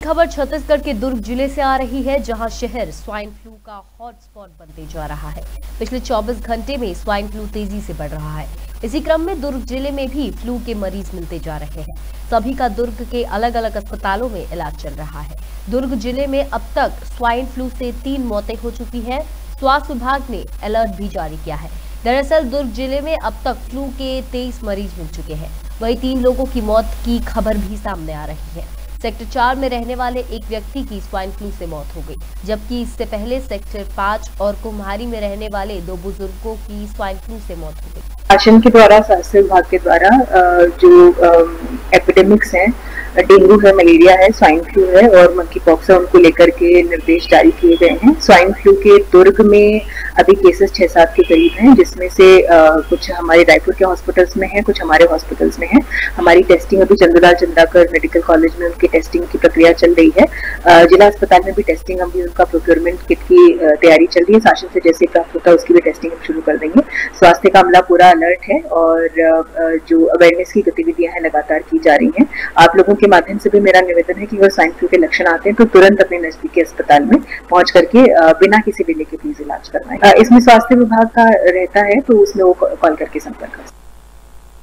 खबर छत्तीसगढ़ के दुर्ग जिले से आ रही है, जहां शहर स्वाइन फ्लू का हॉटस्पॉट बनते जा रहा है। पिछले 24 घंटे में स्वाइन फ्लू तेजी से बढ़ रहा है। इसी क्रम में दुर्ग जिले में भी फ्लू के मरीज मिलते जा रहे हैं। सभी का दुर्ग के अलग अलग अस्पतालों में इलाज चल रहा है। दुर्ग जिले में अब तक स्वाइन फ्लू से 3 मौतें हो चुकी है। स्वास्थ्य विभाग ने अलर्ट भी जारी किया है। दरअसल दुर्ग जिले में अब तक फ्लू के 23 मरीज मिल चुके हैं। वहीं 3 लोगों की मौत की खबर भी सामने आ रही है। सेक्टर 4 में रहने वाले एक व्यक्ति की स्वाइन फ्लू से मौत हो गई, जबकि इससे पहले सेक्टर 5 और कुम्हारी में रहने वाले 2 बुजुर्गों की स्वाइन फ्लू से मौत हो गई। शासन के द्वारा, स्वास्थ्य विभाग के द्वारा जो एपिडेमिक्स हैं, डेंगू है, मलेरिया है, स्वाइन फ्लू है और मंकी पॉक्स है, उनको लेकर के निर्देश जारी किए गए हैं। स्वाइन फ्लू के दुर्ग में अभी केसेस 6-7 के करीब हैं, जिसमें से कुछ हमारे रायपुर के हॉस्पिटल्स में हैं, कुछ हमारे हॉस्पिटल्स में हैं। हमारी टेस्टिंग अभी चंद्रलाल चंद्राकर मेडिकल कॉलेज में उनकी टेस्टिंग की प्रक्रिया चल रही है। जिला अस्पताल में भी टेस्टिंग, अभी उनका प्रोक्योरमेंट किट की तैयारी चल रही है। शासन से जैसे प्राप्त होता है उसकी भी टेस्टिंग हम शुरू कर देंगे। स्वास्थ्य का अमला पूरा अलर्ट है और जो अवेयरनेस की गतिविधियां हैं लगातार की जा रही हैं। आप लोगों के माध्यम से भी मेरा निवेदन है कि अगर स्वाइन फ्लू के लक्षण आते हैं तो तुरंत अपने नजदीकी अस्पताल में पहुंच करके बिना किसी डिले के प्लीज इलाज करवाएं। इसमें स्वास्थ्य विभाग का रहता है तो उसमें वो कॉल करके संपर्क कर सकते हैं।